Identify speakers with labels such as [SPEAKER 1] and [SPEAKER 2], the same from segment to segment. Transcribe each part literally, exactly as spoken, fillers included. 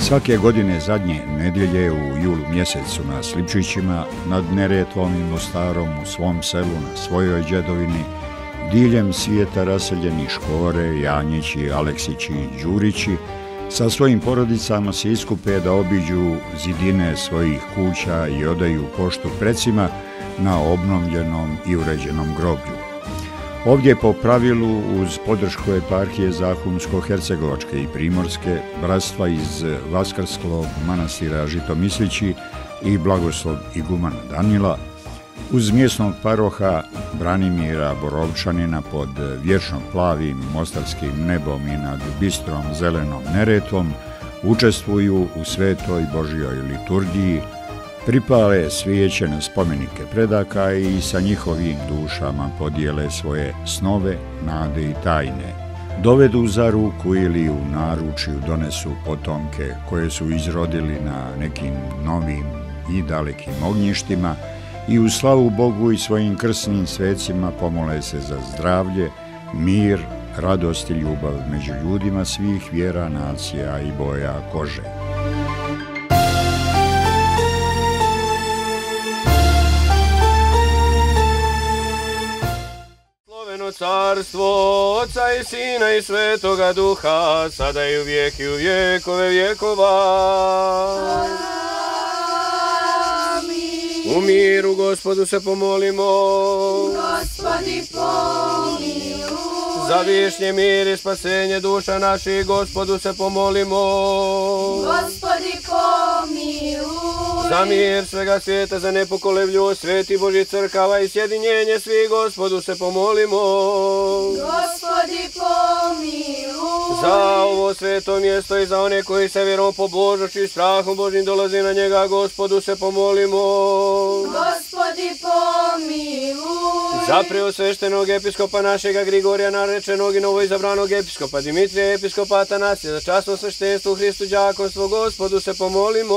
[SPEAKER 1] Svake godine zadnje nedjelje u julu mjesecu na Slipčićima, nad Neretvom i Mostarom, u svom selu, na svojoj djedovini, diljem svijeta raseljeni Škore, Janjići, Aleksići i Đurići, sa svojim porodicama se iskupe da obiđu zidine svojih kuća i odaju poštu precima na obnovljenom i uređenom groblju. Ovdje po pravilu uz podršku eparhije Zahumsko-hercegovačke i Primorske, bratstva iz Vaskrskog manastira Žitomislići i blagoslov igumana Danila, uz mjesnog paroha Branimira Borovčanina pod vječno plavim mostarskim nebom i nad bistrom zelenom Neretvom, učestvuju u svetoj Božjoj liturgiji, pripale svijeće na spomenike predaka i sa njihovim dušama podijele svoje snove, nade i tajne. Dovedu za ruku ili u naručju donesu potomke koje su izrodili na nekim novim i dalekim ognjištima i u slavu Bogu i svojim krsnim svecima pomole se za zdravlje, mir, radost i ljubav među ljudima svih vjera, nacija i boja kože.
[SPEAKER 2] Carstvo Oca i Sina i Svetoga Duha, sada i u vijek i u vijekove vjekova. Amin. U miru Gospodu se pomolimo.
[SPEAKER 3] Gospodi pomiluj.
[SPEAKER 2] Za vječni mir i spasenje duša naših Gospodu se pomolimo.
[SPEAKER 3] Gospodi pomiluj.
[SPEAKER 2] Za mir svega svijeta, za nepokolebljivost sveti Božji crkava i sjedinjenje svih Gospodu se pomolimo.
[SPEAKER 3] Gospodi pomiluj.
[SPEAKER 2] Za ovo sveto mjesto i za one koji se vjerom pobožnošću i strahom Božjim dolazi na njega, Gospodu se pomolimo.
[SPEAKER 3] Gospodi pomiluj.
[SPEAKER 2] Za preosveštenog episkopa našega Grigorija, narečenog i novoizabranog episkopa Dimitrija, episkopa Atanasija, za časno sveštenstvo u Hristu đakonstvo, Gospodu se pomolimo.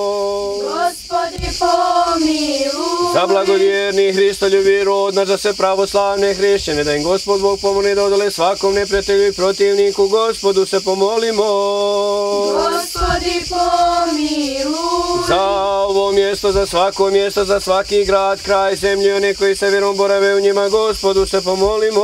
[SPEAKER 3] Gospodi pomiluj.
[SPEAKER 2] Za blagovjerni Hristoljubi rod naš, za sve pravoslavne hrišćane, da im Gospod Bog pomogne da odole svakom neprijatelju i protivniku, Gospodu se pomolimo.
[SPEAKER 3] Gospodi pomiluj.
[SPEAKER 2] Za ovo mjesto, za svako mjesto, za svaki grad, kraj, zemlje, one koji se vjerom borave u njima, Gospodu se pomolimo.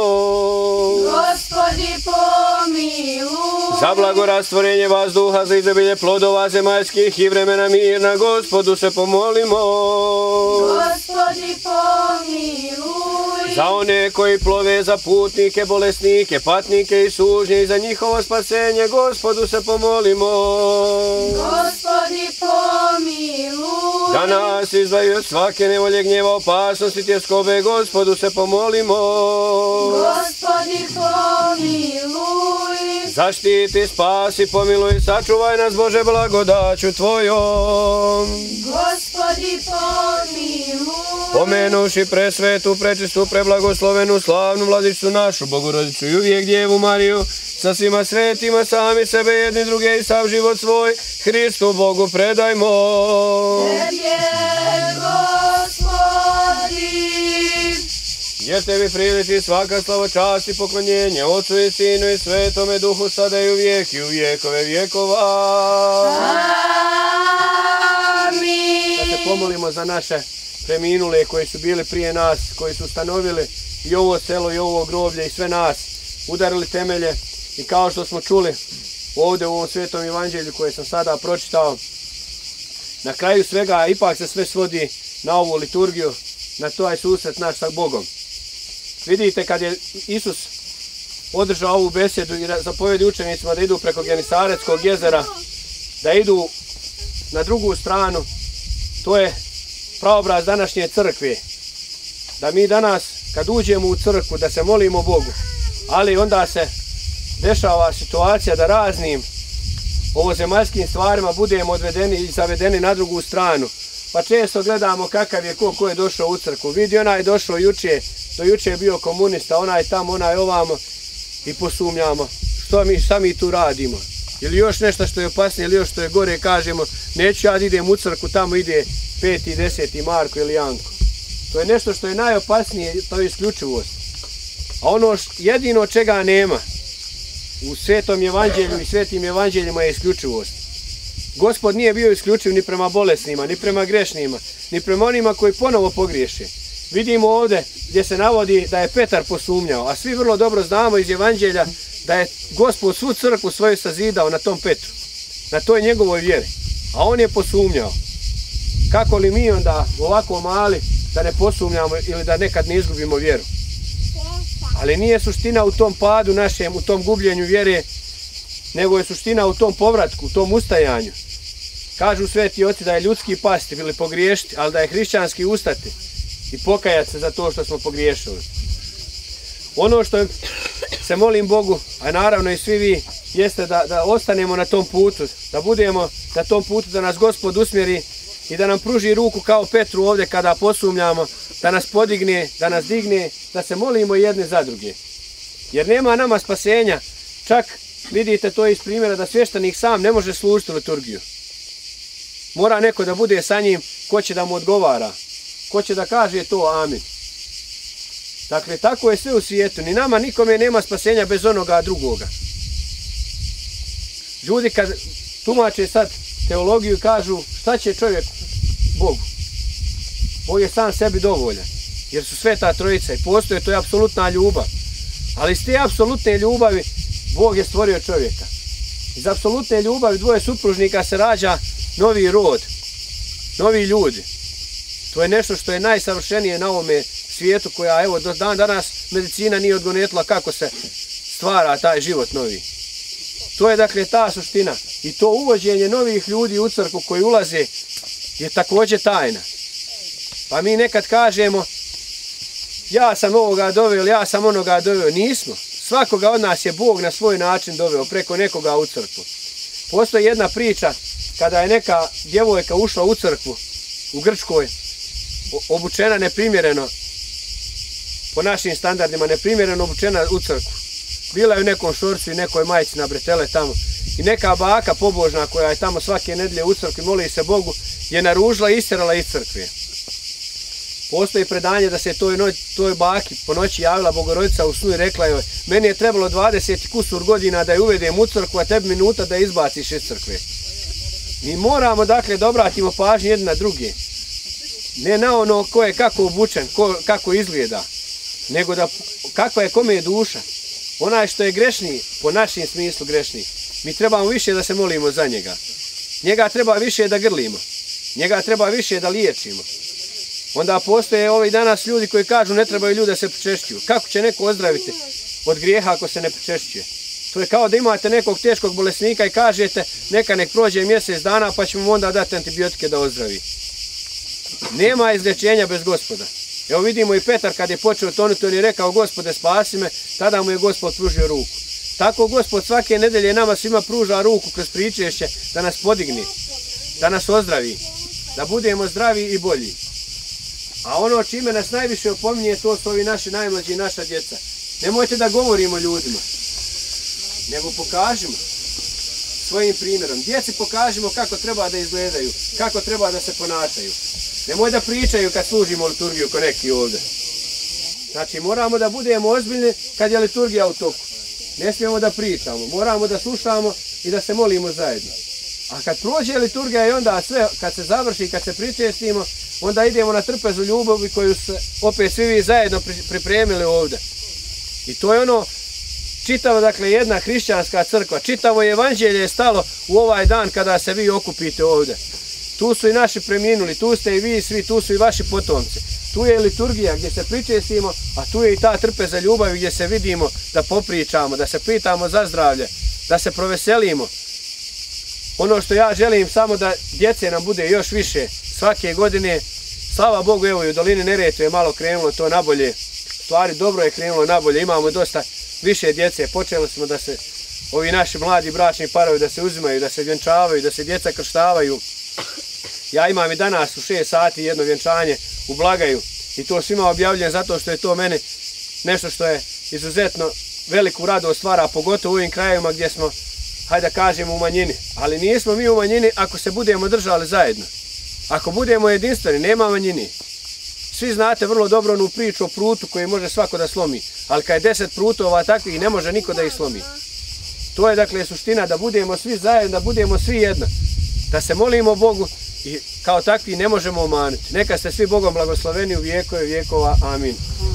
[SPEAKER 3] Gospodi pomiluj.
[SPEAKER 2] Za blagorastvorenje vazduha, za izobilje plodova zemaljskih i vremena mirna, Gospodu se pomolimo.
[SPEAKER 3] Gospodi pomiluj.
[SPEAKER 2] Za one koji plove, za putnike, bolesnike, patnike i sužnje i za njihovo spasenje, Gospodu se pomolimo.
[SPEAKER 3] Gospodi pomiluj.
[SPEAKER 2] Da nas izdvaji od svake nevolje, gnjeva, opasnosti, tjeskobe, Gospodu se pomolimo.
[SPEAKER 3] Gospodi pomiluj.
[SPEAKER 2] Zaštiti, spasi, pomiluj, sačuvaj nas, Bože, blagodaću Tvojom.
[SPEAKER 3] Gospodi pomiluj.
[SPEAKER 2] Pomenuši presvetu, prečistu, preblagoslovenu, slavnu vladicu našu, Bogorodicu i uvijek Djevu Mariju, sa svima svetima, sami sebe, jedni druge i sav život svoj, Hristu Bogu predajmo.
[SPEAKER 3] Tebje, Gospodi.
[SPEAKER 2] Jer Tebi priliti svaka slava, čast i poklonjenje, Otcu i Sinu i Svetome Duhu, sada i u vijek i u vijekove vjekova.
[SPEAKER 3] Amin.
[SPEAKER 2] Da se pomolimo za naše preminule koji su bili prije nas, koji su ustanovili i ovo selo i ovo groblje i sve nas, udarili temelje i kao što smo čuli ovdje u ovom svetom evanđelju koje sam sada pročitao, na kraju svega ipak se sve svodi na ovu liturgiju, na taj susret naš sa Bogom. Vidite, kad je Isus održao ovu besedu i zapovjedi učenicima da idu preko Genisaretskog jezera, da idu na drugu stranu, to je praobraz današnje crkve. Da mi danas, kad uđemo u crkvu, da se molimo Bogu, ali onda se dešava situacija da raznim ovozemaljskim stvarima budemo odvedeni i zavedeni na drugu stranu. Pa često gledamo kakav je ko, ko je došao u crkvu. Vidi, onaj je došao juče, do juče je bio komunista, onaj tamo, onaj ovamo, i posumnjamo što mi, šta mi tu radimo. Ili još nešto što je opasnije, ili još što je gore, kažemo, neću ja da idem u crkvu, tamo ide peti, deseti Marko ili Janko. To je nešto što je najopasnije, to je isključivost. A ono jedino čega nema u svetom evanđelju i svetim evanđeljima je isključivost. Gospod nije bio isključiv ni prema bolesnima, ni prema grešnima, ni prema onima koji ponovo pogriješe. Vidimo ovdje gdje se navodi da je Petar posumnjao, a svi vrlo dobro znamo iz Evanđelja da je Gospod svu crkvu svoju sazidao na tom Petru, na toj njegovoj vjeri, a on je posumnjao. Kako li mi onda ovako mali da ne posumnjamo ili da nekad ne izgubimo vjeru? Ali nije suština u tom padu našem, u tom gubljenju vjere, nego je suština u tom povratku, u tom ustajanju. Kažu sveti oci da je ljudski pasti ili pogriješiti, ali da je hrišćanski ustati i pokajati se za to što smo pogriješili. Ono što se molim Bogu, a naravno i svi vi, jeste da, da ostanemo na tom putu, da budemo na tom putu, da nas Gospod usmjeri i da nam pruži ruku kao Petru ovdje kada posumnjamo, da nas podigne, da nas digne, da se molimo jedni za druge. Jer nema nama spasenja, čak vidite to iz primjera da svještenik sam ne može služiti liturgiju. Mora neko da bude sa njim, ko će da mu odgovara, ko će da kaže to amin. Dakle, tako je sve u svijetu, ni nama nikome nema spasenja bez onoga drugoga. Ljudi kad tumače sad teologiju kažu šta će čovjek Bogu. Bog je sam sebi dovoljan, jer su Sveta Trojica i postoje, to je apsolutna ljubav. Ali iz te apsolutne ljubavi Bog je stvorio čovjeka. Iz apsolutne ljubavi dvoje supružnika se rađa novi rod, novi ljudi. To je nešto što je najsavršenije na ovome svijetu, koja evo do dan danas medicina nije odgonetila kako se stvara taj život novi. To je dakle ta suština. I to uvođenje novih ljudi u crkvu koji ulaze je također tajna. Pa mi nekad kažemo ja sam ovoga doveo, ja sam onoga doveo. Nismo. Svakoga od nas je Bog na svoj način doveo preko nekoga u crkvu. Postoji jedna priča kada je neka djevojka ušla u crkvu u Grčkoj, obučena neprimjereno, po našim standardima neprimjereno obučena u crkvu. Bila je u nekom šorcu i nekoj majici na bretele tamo. I neka baka pobožna koja je tamo svake nedelje u crkvi, moli se Bogu, je naružila i istjerala iz crkve. Postoji predanje da se toj, noć, toj baki po noći javila Bogorodica u snu i rekla joj, meni je trebalo dvadeset kusur godina da je uvedem u crkvu, a tebi minuta da je izbaciš iz crkve. Mi moramo dakle da obratimo pažnju jedni na druge. Ne na ono ko je kako obučen, ko, kako izgleda, nego da kakva je kome je duša. Onaj što je grešniji, po našem smislu grešniji, mi trebamo više da se molimo za njega. Njega treba više da grlimo. Njega treba više da liječimo. Onda postoje ovi danas ljudi koji kažu ne trebaju ljudi da se pričešćuju. Kako će neko ozdraviti od grijeha ako se ne pričešćuje? To je kao da imate nekog teškog bolesnika i kažete neka nek prođe mjesec dana pa ćemo onda dati antibiotike da ozdravi. Nema izlječenja bez Gospoda. Evo vidimo i Petar kad je počeo tonuti, on je rekao Gospode spasi me, tada mu je Gospod pružio ruku. Tako Gospod svake nedelje nama svima pruža ruku kroz pričešće da nas podigne, da nas ozdravi, da budemo zdravi i bolji. A ono čime nas najviše opominje, to su ovi naši najmlađi i naša djeca. Nemojte da govorimo ljudima, nego pokažimo svojim primjerom. Djeci pokažimo kako treba da izgledaju, kako treba da se ponašaju. Nemoj da pričaju kad služimo liturgiju ko neki ovdje. Znači moramo da budemo ozbiljni kad je liturgija u toku. Ne smijemo da pričamo, moramo da slušamo i da se molimo zajedno. A kad prođe liturgija i onda sve, kad se završi, kad se pričestimo, onda idemo na trpezu ljubavi koju se opet svi vi zajedno pripremili ovdje. I to je ono čitavo, dakle, jedna hrišćanska crkva, čitavo evanđelje je stalo u ovaj dan kada se vi okupite ovdje. Tu su i naši preminuli, tu ste i vi svi, tu su i vaši potomci. Tu je liturgija gdje se pričestimo, a tu je i ta trpeza ljubavi gdje se vidimo da popričamo, da se pitamo za zdravlje, da se proveselimo. Ono što ja želim samo da djece nam bude još više svake godine. Slava Bogu, evo i u dolini Neretve je malo krenulo to nabolje. Stvari dobro je krenulo nabolje, imamo dosta više djece. Počeli smo da se ovi naši mladi bračni parovi da se uzimaju, da se vjenčavaju, da se djeca krštavaju. Ja imam i danas u šest sati jedno vjenčanje u Blagaju i to svima objavljujem zato što je to meni nešto što je izuzetno veliku radost stvara, pogotovo u ovim krajevima gdje smo, hajde da kažemo, u manjini. Ali nismo mi u manjini ako se budemo držali zajedno. Ako budemo jedinstveni, nema manjini. Svi znate vrlo dobro onu priču o prutu koji može svako da slomi, ali kad je deset prutova takvih ne može niko da ih slomi. To je dakle suština da budemo svi zajedno, da budemo svi jedno. da se molimo Bogu i kao takvi ne možemo omanuti. Neka ste svi Bogom blagosloveni u vijekove vijekova. Amin.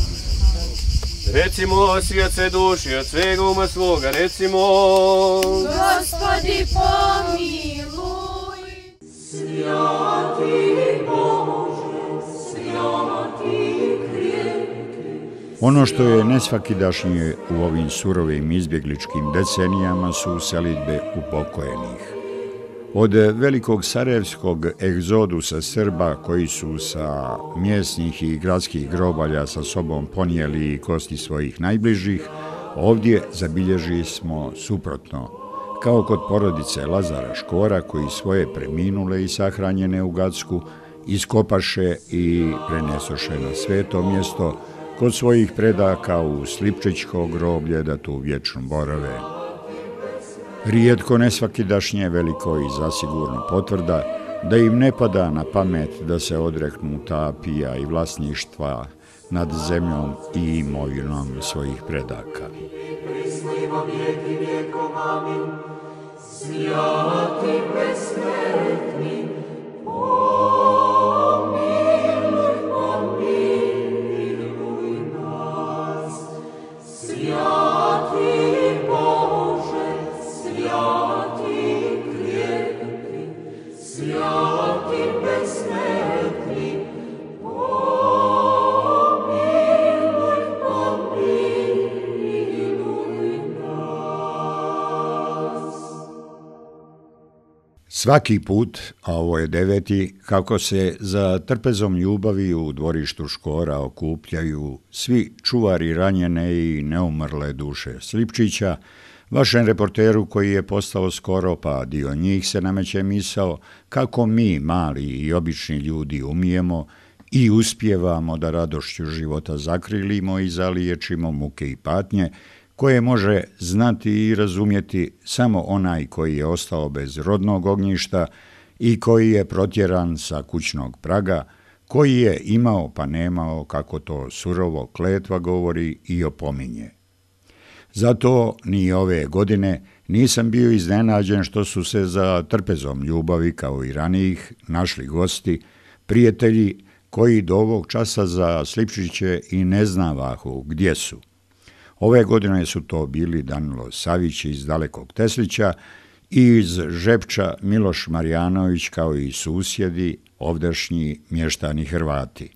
[SPEAKER 2] Recimo svi od sve duši, od svega uma svoga, recimo:
[SPEAKER 3] Gospodi pomiluj. Svjati Bože, svjati krijeki.
[SPEAKER 1] Ono što je nesvakidašnje u ovim surovim izbjegličkim decenijama su selidbe upokojenih. Od velikog sarajevskog egzodusa Srba koji su sa mjesnih i gradskih grobalja sa sobom ponijeli i kosti svojih najbližih, ovdje zabilježili smo suprotno, kao kod porodice Lazara Škora koji svoje preminule i sahranjene u Gacku iskopaše i prenesoše na sveto mjesto kod svojih predaka u Slipčićko groblje da tu vječno borave. Rijetko nesvakidašnje veliko i zasigurno potvrda da im ne pada na pamet da se odreknu tapija i vlasništva nad zemljom i imovinom svojih predaka.
[SPEAKER 3] Svjati besmrtni,
[SPEAKER 1] Svaki put, a ovo je deveti, kako se za trpezom ljubavi u dvorištu Škora okupljaju svi čuvari ranjene i neumrle duše Slipčića, vašem reporteru koji je postao skoro, pa dio njih se nameće misao kako mi, mali i obični ljudi, umijemo i uspijevamo da radošću života zakrilimo i zaliječimo muke i patnje, koje može znati i razumjeti samo onaj koji je ostao bez rodnog ognjišta i koji je protjeran sa kućnog praga, koji je imao pa nemao, kako to surovo kletva govori i opominje. Zato ni ove godine nisam bio iznenađen što su se za trpezom ljubavi, kao i ranijih, našli gosti, prijatelji koji do ovog časa za Slipčiće i ne znavahu gdje su. Ove godine su to bili Danilo Savić iz dalekog Teslića i iz Žepča Miloš Marjanović, kao i susjedi, ovdašnji mještani Hrvati.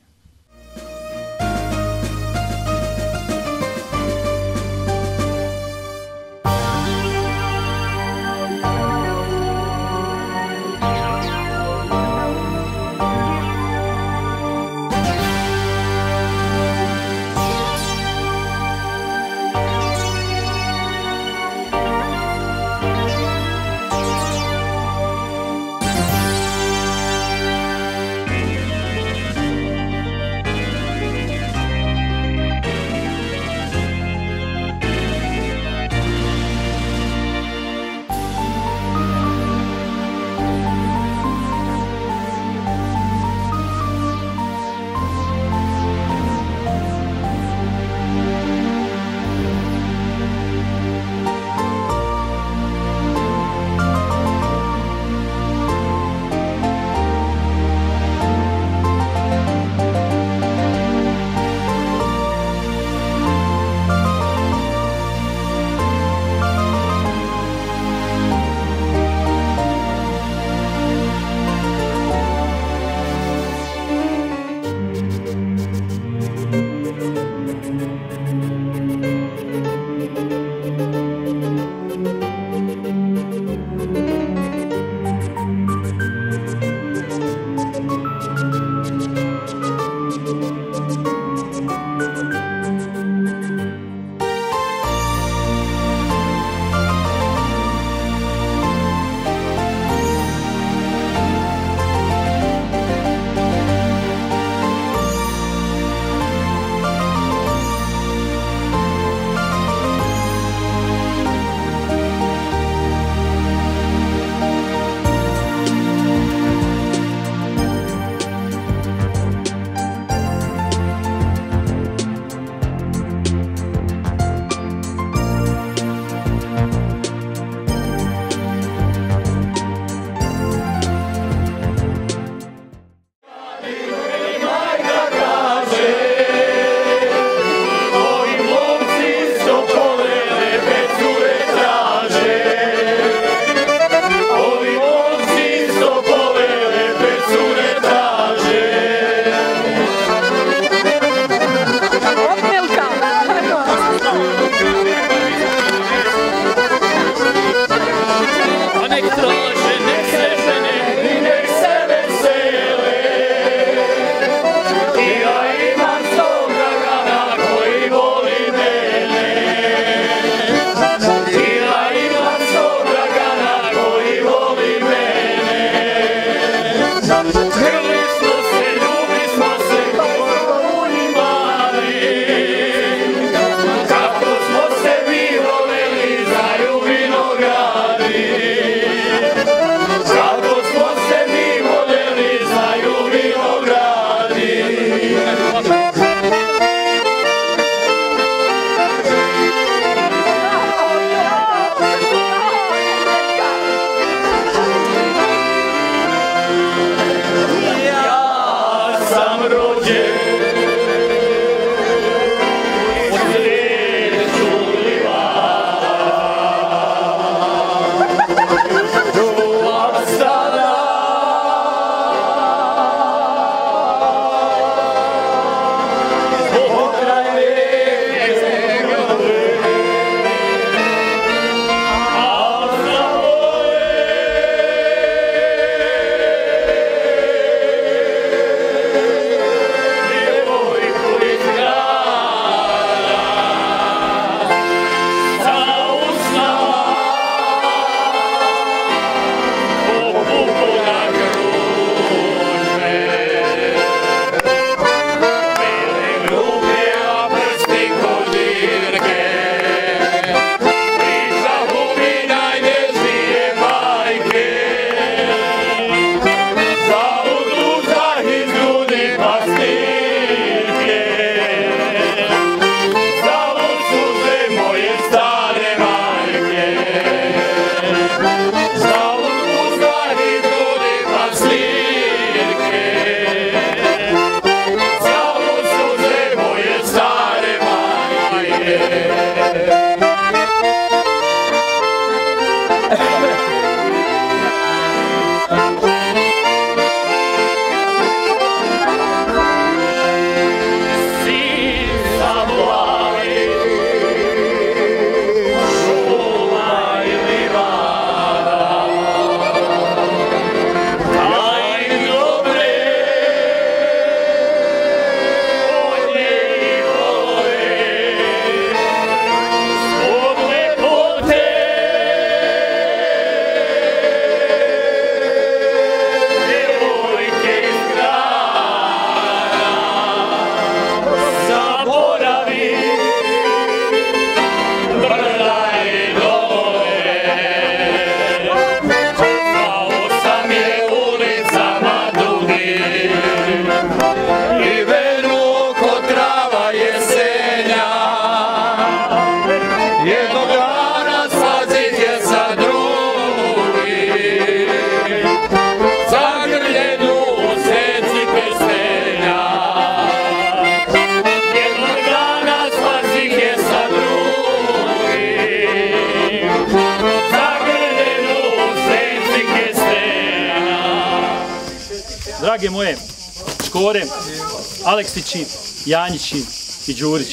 [SPEAKER 4] Drage moje Škore, Aleksići, Janjići i Đurići,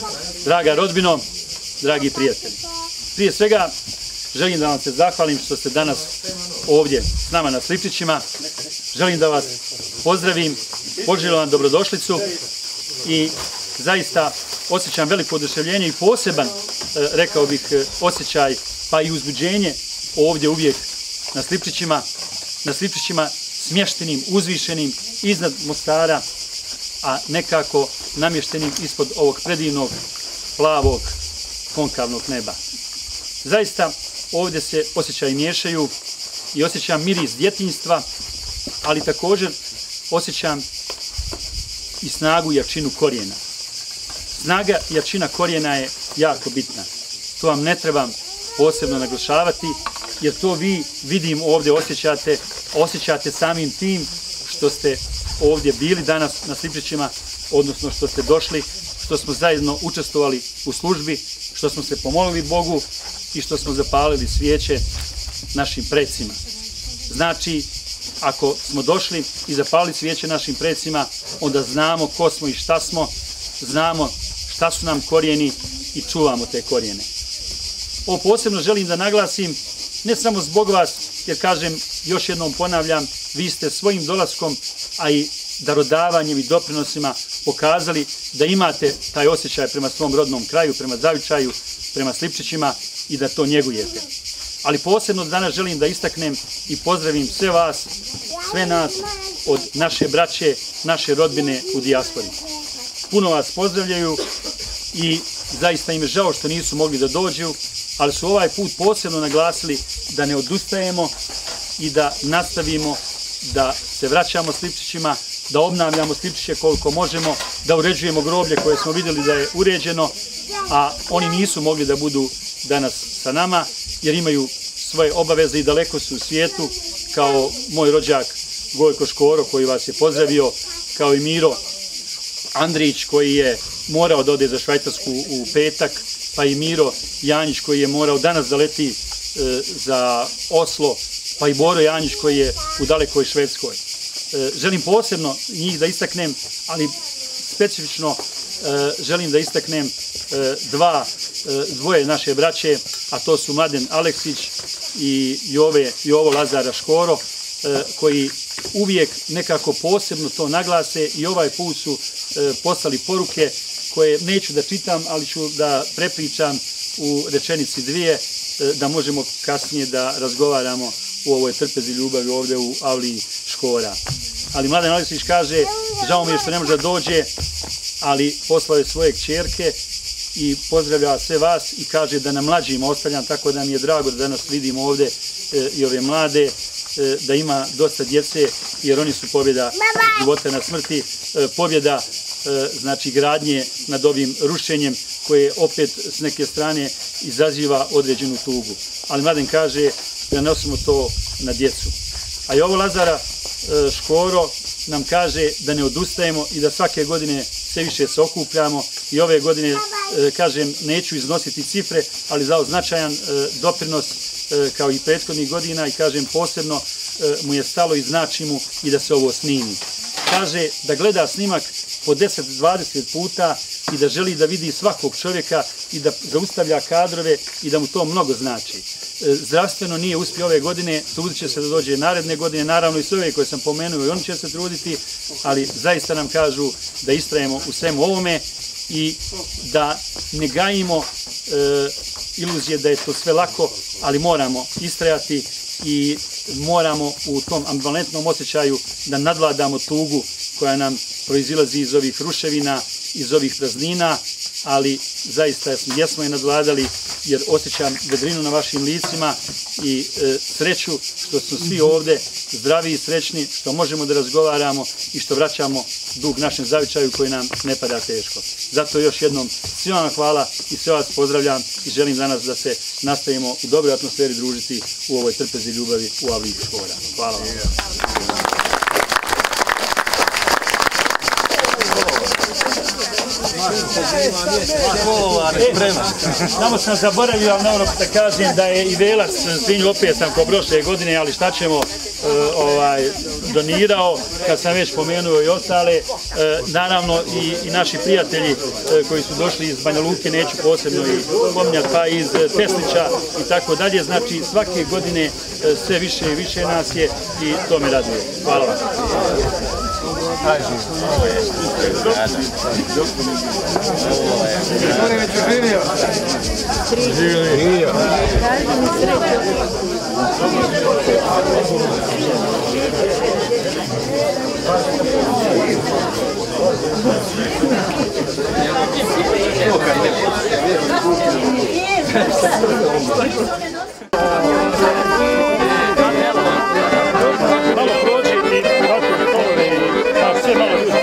[SPEAKER 4] draga rodbino, dragi prijatelji. Prije svega želim da vam se zahvalim što ste danas ovdje s nama na Slipčićima. Želim da vas pozdravim, poželim vam dobrodošlicu i zaista osjećam veliko oduševljenje i poseban, rekao bih, osjećaj pa i uzbuđenje ovdje uvijek na Slipčićima, na Slipčićima smještenim, uzvišenim iznad Mostara, a nekako namještenim ispod ovog predivnog, plavog, konkavnog neba. Zaista ovdje se osjećaji miješaju i osjećam miris djetinjstva, ali također osjećam i snagu i jačinu korijena. Snaga i jačina korijena je jako bitna. To vam ne trebam posebno naglašavati, jer to vi, vidim, ovdje osjećate, osjećate samim tim što ste ovdje bili danas na Slipčićima, odnosno što ste došli, što smo zajedno učestvovali u službi, što smo se pomolili Bogu i što smo zapalili svijeće našim precima. Znači, ako smo došli i zapalili svijeće našim precima, onda znamo ko smo i šta smo, znamo šta su nam korijeni i čuvamo te korijene. Ovo posebno želim da naglasim, ne samo zbog vas, jer kažem, još jednom ponavljam, vi ste svojim dolaskom, a i darodavanjem i doprinosima pokazali da imate taj osjećaj prema svom rodnom kraju, prema zavičaju, prema Slipčićima i da to njegujete. Ali posebno danas želim da istaknem i pozdravim sve vas, sve nas od naše braće, naše rodbine u dijaspori. Puno vas pozdravljaju i zaista im je žao što nisu mogli da dođu, ali su ovaj put posebno naglasili da ne odustajemo i da nastavimo da se vraćamo Slipčićima, da obnavljamo Slipčiće koliko možemo, da uređujemo groblje koje smo vidjeli da je uređeno, a oni nisu mogli da budu danas sa nama jer imaju svoje obaveze i daleko su u svijetu, kao moj rođak Gojko Škoro koji vas je pozdravio, kao i Miro Andrić koji je morao da ode za Švajcarsku u petak, pa i Miro Janjić koji je morao danas da leti e, za Oslo, pa i Boro Janjić koji je u dalekoj Švedskoj. E, želim posebno njih da istaknem, ali specifično e, želim da istaknem e, dva, e, dvoje naše braće, a to su Mladen Aleksić i Jove, Jovo Lazara Škoro, e, koji uvijek nekako posebno to naglase i ovaj put su e, poslali poruke koje neću da čitam, ali ću da prepričam u rečenici dvije, e, da možemo kasnije da razgovaramo u ovoj trpezi ljubavi ovdje u Avliji Škora. Ali Mladen Aleksić kaže, žao mi je što ne može da dođe, ali poslao je svoje kćerke i pozdravlja sve vas i kaže da nam mlađima ostavljam, tako da mi je drago da danas vidimo ovdje e, i ove mlade, e, da ima dosta djece, jer oni su pobjeda života na smrti, e, pobjeda e, znači gradnje nad ovim rušenjem koje opet s neke strane izaziva određenu tugu. Ali Mladen kaže da nosimo to na djecu. A i ovo Lazara e, Škoro nam kaže da ne odustajemo i da svake godine sve više se okupljamo i ove godine, e, kažem, neću iznositi cifre, ali dao značajan e, doprinos e, kao i prethodnih godina i kažem posebno e, mu je stalo i znači mu i da se ovo snimi. Kaže da gleda snimak po deset do dvadeset puta i da želi da vidi svakog čovjeka i da zaustavlja kadrove i da mu to mnogo znači. E, zdravstveno nije uspio ove godine, trudit će se da dođe naredne godine, naravno i sve ove koje sam pomenuo i oni će se truditi, ali zaista nam kažu da istrajemo u svemu ovome i da ne gajimo e, iluzije da je to sve lako, ali moramo istrajati i moramo u tom ambivalentnom osjećaju da nadvladamo tugu koja nam proizilazi iz ovih ruševina, iz ovih praznina, ali zaista jesmo je nadvladali jer osjećam vedrinu na vašim licima i e, sreću što smo svi ovdje zdravi i srećni, što možemo da razgovaramo i što vraćamo dug našem zavičaju koji nam ne pada teško. Zato još jednom svima vam hvala i sve vas pozdravljam i želim danas da se nastavimo u dobroj atmosferi družiti u ovoj trpezi ljubavi u Avliji Škora. Hvala vam. E, samo sam zaboravio vam naravno da kažem da je i Velac svinju opet sam ko prošle godine, ali šta ćemo uh, ovaj, donirao, kad sam već pomenuo i ostale, uh, naravno i, i naši prijatelji uh, koji su došli iz Banja Luke, neću posebno i spominjati, pa iz Teslića i tako dalje, znači svake godine uh, sve više i više nas je i to me raduje. Hvala vam. Malo prođe i ovako stolove i pa sve malo ljudi.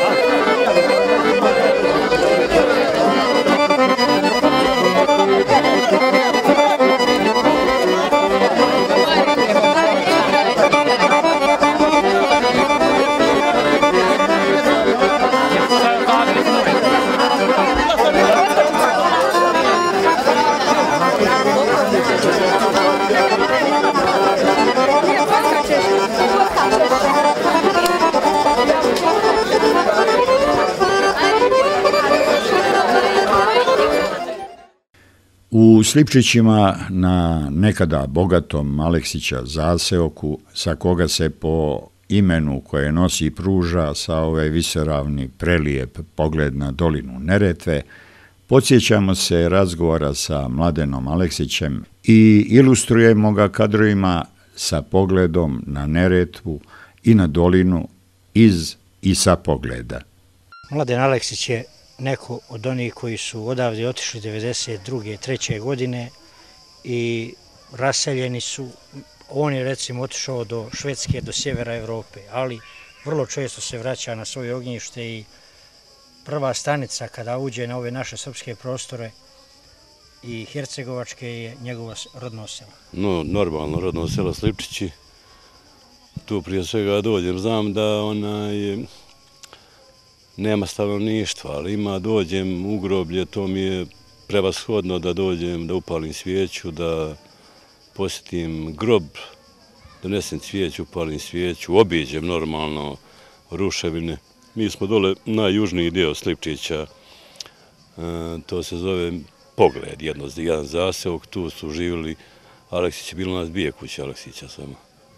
[SPEAKER 1] U Slipčićima na nekada bogatom Aleksića zaseoku, sa koga se po imenu koje nosi pruža sa ove visoravni prelijep pogled na dolinu Neretve, podsjećamo se razgovora sa Mladenom Aleksićem i ilustrujemo ga kadrovima sa pogledom na Neretvu i na dolinu iz i sa pogleda.
[SPEAKER 5] Mladen Aleksić je neko od onih koji su odavde otišli devedeset druge treće godine i raseljeni su. On je recimo otišao do Švedske, do sjevera Evrope, ali vrlo često se vraća na svoje ognjište i prva stanica kada uđe na ove naše srpske prostore i hercegovačke je njegovo rodno selo.
[SPEAKER 6] No, normalno, rodno selo Slipčići. Tu prije svega dođem, znam da onaj, nema stanovništva, ali ima, dođem u groblje, to mi je prevashodno da dođem, da upalim svijeću, da posjetim grob, donesem cvijeću, upalim svijeću, obiđem normalno ruševine. Mi smo dole najjužniji dio Slipčića, to se zove Pogled, jedan zaseok, tu su živjeli Aleksić, bilo nas dvije kuće Aleksića samo.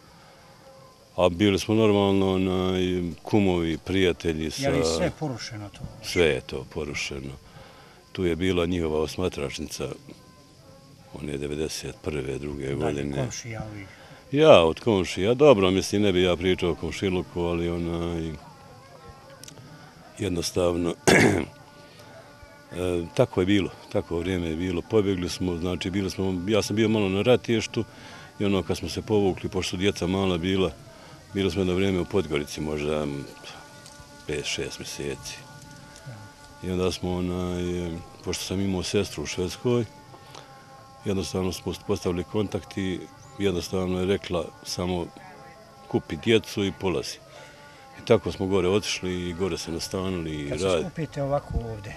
[SPEAKER 6] A bili smo normalno kumovi, prijatelji sa...
[SPEAKER 5] Je li sve porušeno to?
[SPEAKER 6] Sve je to porušeno. Tu je bila njihova osmatračnica, on je devedeset prve druge godine.
[SPEAKER 5] Da, komšija ovih?
[SPEAKER 6] Ja, od komšija. Dobro, mislim, ne bi ja pričao o komšiluku, ali onaj... Jednostavno, tako je bilo, tako vrijeme je bilo. Pobjegli smo, znači, bili smo, ja sam bio malo na ratištu i ono kad smo se povukli, pošto su djeca mala bila, bili smo jedno vrijeme u Podgorici, možda pet šest mjeseci. I onda smo, onaj, pošto sam imao sestru u Švedskoj, jednostavno smo postavili kontakt i jednostavno je rekla samo kupi djecu i polazi. I tako smo gore otišli i gore se nastanili i radi.
[SPEAKER 5] Kad se skupite ovako ovdje,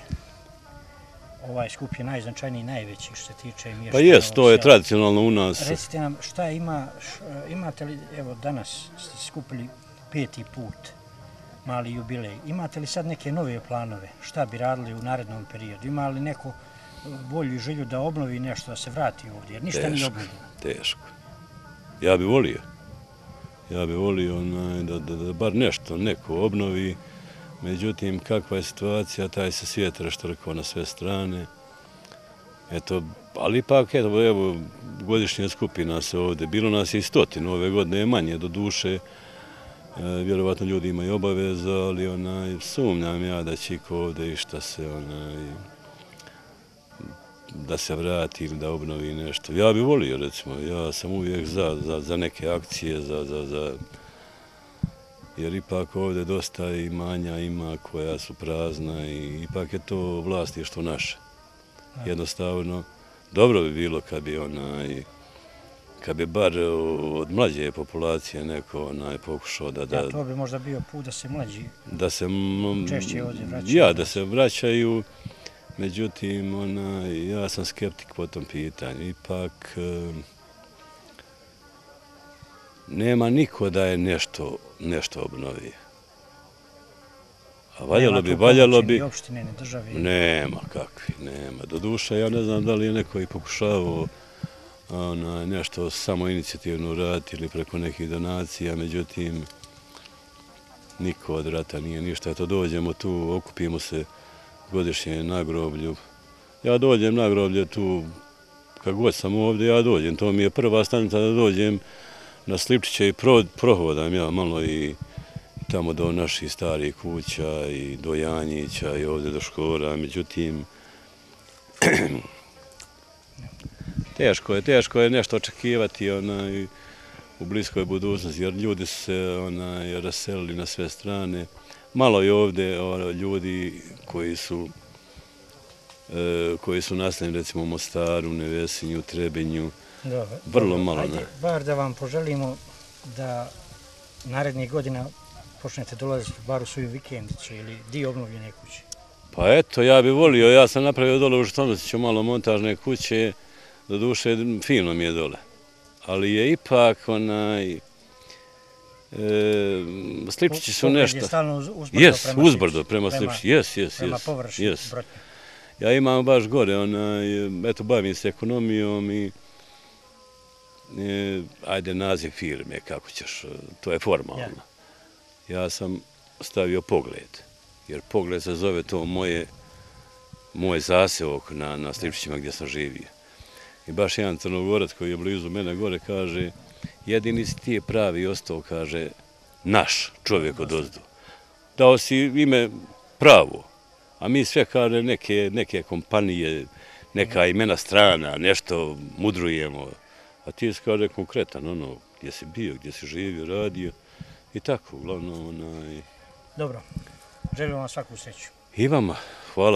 [SPEAKER 5] ovaj skup je najznačajniji, najveći što se tiče mještana.
[SPEAKER 6] Pa jest, to je tradicionalno u nas.
[SPEAKER 5] Recite nam šta ima, imate li, evo danas ste skupili peti put, mali jubilej, imate li sad neke nove planove, šta bi radili u narednom periodu, ima li neko volju i želju da obnovi nešto, da se vrati ovdje, jer ništa nije obnovljeno?
[SPEAKER 6] Teško. Ja bi volio. Ja bi volio da bar nešto neko obnovi, međutim, kakva je situacija, taj se svijet raštrkao na sve strane. Eto, ali ipak, evo, godišnja skupina se ovdje, bilo nas je i stotinu, ove godine je manje, do duše, vjerovatno ljudi imaju obaveza, ali onaj, sumnjam ja da će iko ovdje išta se, onaj, da se vrati ili da obnovi nešto. Ja bih volio, recimo, ja sam uvijek za, za, za neke akcije, za, za, za, jer ipak ovdje dosta imanja ima koja su prazna i ipak je to vlasništvo naše. Jednostavno, dobro bi bilo kad bi onaj, kad bi bar od mlađe populacije neko onaj pokušao da... da
[SPEAKER 5] ja, to bi možda bio put da se mlađi
[SPEAKER 6] da se,
[SPEAKER 5] češće ovdje vraćaju.
[SPEAKER 6] Ja, da se vraćaju. Međutim, onaj, ja sam skeptik po tom pitanju. Ipak, e, nema niko da je nešto, nešto obnovio. A valjalo bi, valjalo bi...
[SPEAKER 5] Nema tu opštine, ni države?
[SPEAKER 6] Nema, kakvi, nema. Doduše, ja ne znam da li je neko i pokušavao onaj, nešto samo inicijativno raditi ili preko nekih donacija, međutim, niko od rata nije ništa. Eto, dođemo tu, okupimo se godišnje na groblju. Ja dođem na groblje tu, kad god sam ovdje, ja dođem. To mi je prva stanica da dođem na Slipčiće i prohodam ja malo i tamo do naših starih kuća i do Janjića i ovdje do Škora. Međutim, teško je, teško je nešto očekivati onaj, u bliskoj budućnosti, jer ljudi su se onaj, raselili na sve strane. Malo je ovdje ljudi koji su koji su nastavljeni recimo u Mostaru, Nevesinju, Trebinju. Vrlo malo.
[SPEAKER 5] Ajde, bar da vam poželimo da narednih godina počnete dolaziti bar u svoju vikendicu ili dio obnovljene kuće.
[SPEAKER 6] Pa eto, ja bih volio, ja sam napravio dole u Žutonosiću malo montažne kuće, do duše fino mi je dole. Ali je ipak onaj... E, Slipčići su nešto...
[SPEAKER 5] Pogled je stalno uzbrdo
[SPEAKER 6] yes,
[SPEAKER 5] prema
[SPEAKER 6] uzbrdo prema Slipčići. Yes, yes,
[SPEAKER 5] prema
[SPEAKER 6] yes,
[SPEAKER 5] površini.
[SPEAKER 6] Yes. Ja imam baš gore, onaj, eto, bavim se ekonomijom i e, ajde naziv firme, kako ćeš, to je formalno.
[SPEAKER 5] Ja.
[SPEAKER 6] ja sam stavio Pogled, jer Pogled se zove to moje, moj zaseok na, na Slipčićima gdje sam živio. I baš jedan Crnogorac koji je blizu mene gore kaže, jedini si ti je pravi ostao, kaže, naš čovjek od ozdu. Dao si ime pravo, a mi sve, kaže, neke, neke kompanije, neka imena strana, nešto mudrujemo. A ti si, kaže, konkretan, ono, gdje si bio, gdje si živio, radio i tako, uglavnom, onaj...
[SPEAKER 5] Dobro, želim vam svaku sreću.
[SPEAKER 6] I vama, hvala.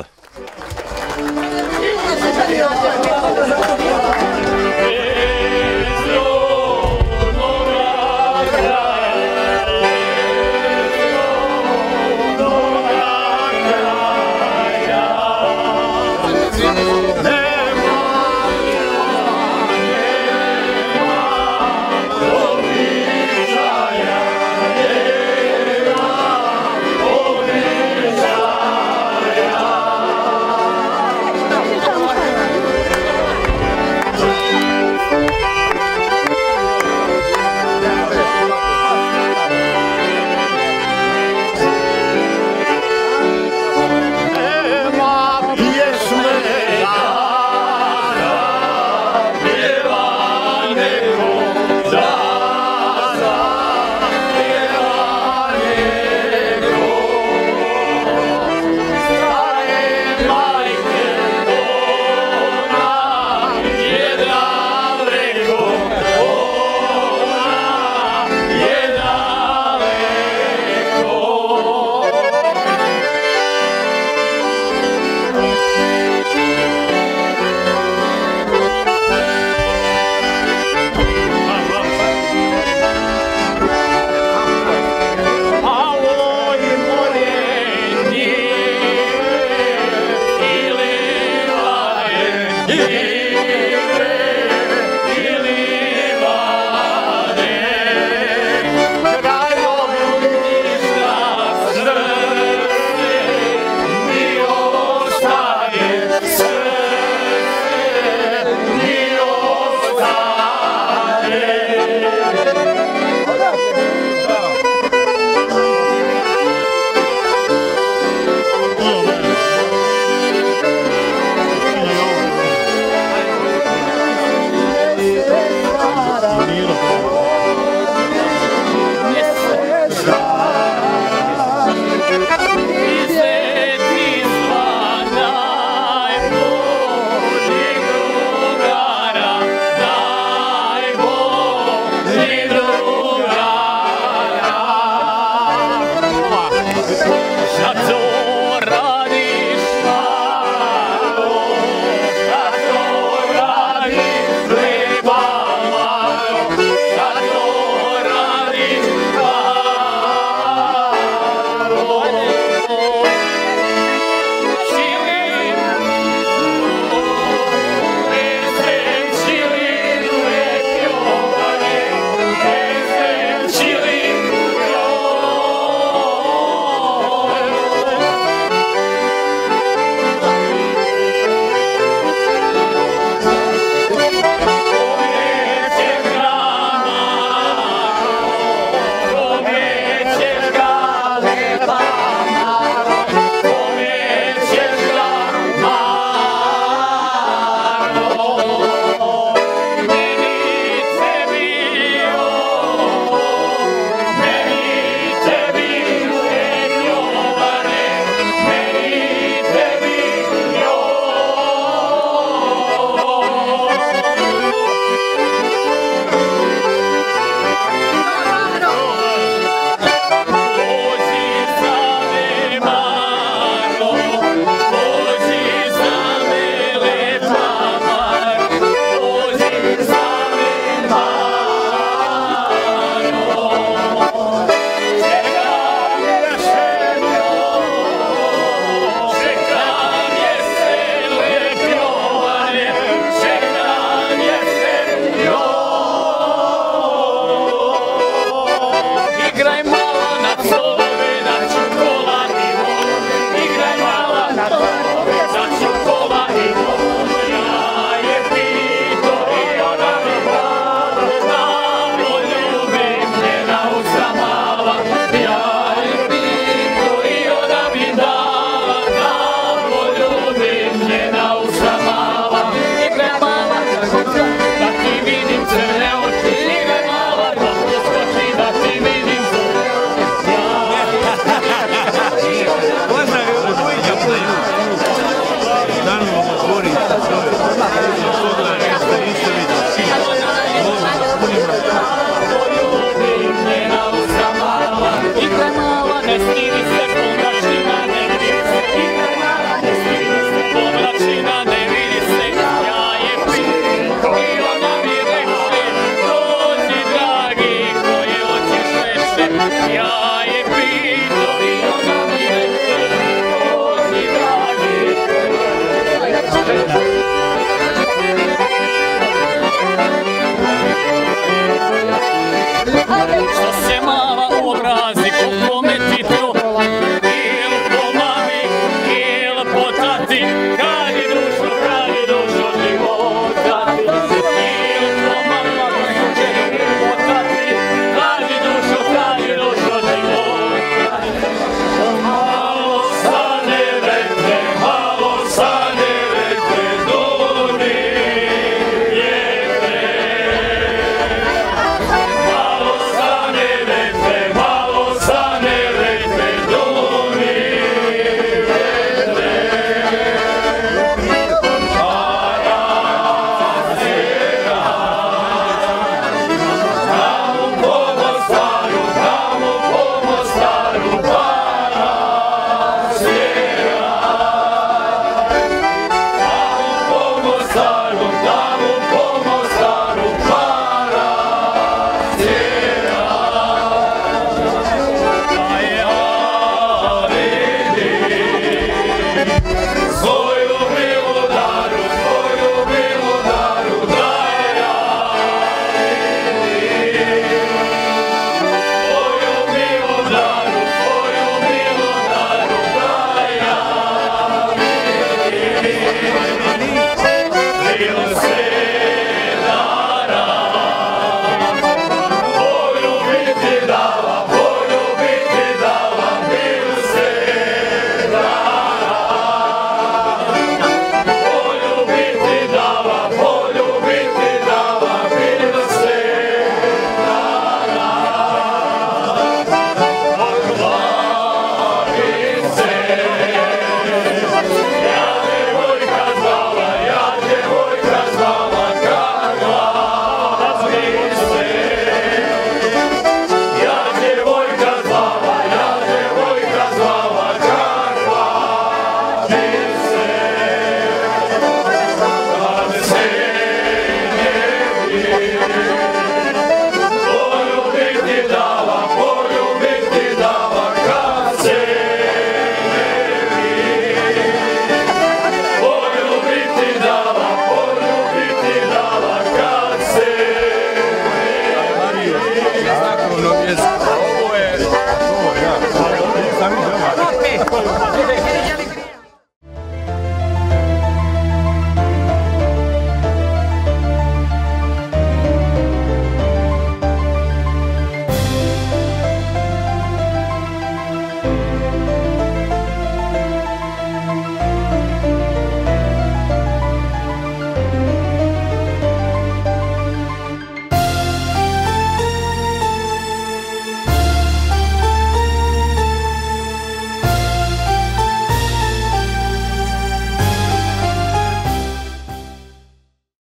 [SPEAKER 3] starom danu.